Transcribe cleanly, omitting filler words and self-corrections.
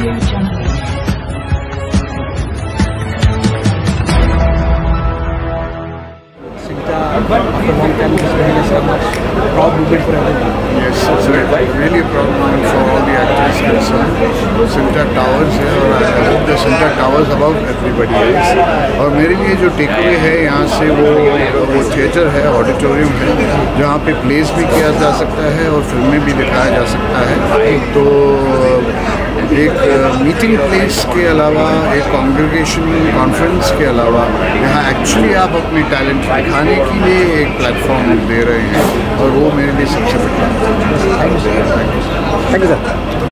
After a long time, this is a much proud moment for everyone. Yes, it's really a proud moment for all the actors concerned. Cinta Towers है और I hope the Cinta Towers above everybody else. और मेरे लिए जो takeaway है यहाँ से वो थिएटर है, ऑडिटोरियम है, जहाँ पे प्लेस भी किया जा सकता है और फिल्में भी दिखाया जा सकता है. तो एक मीटिंग प्लेस के अलावा, एक कॉन्ग्रेगेशन कॉन्फ्रेंस के अलावा यहाँ एक्चुअली आप अपने टैलेंट दिखाने के लिए एक प्लेटफॉर्म दे रहे हैं और वो मेरे लिए सबसे बड़ा. Thank you, sir.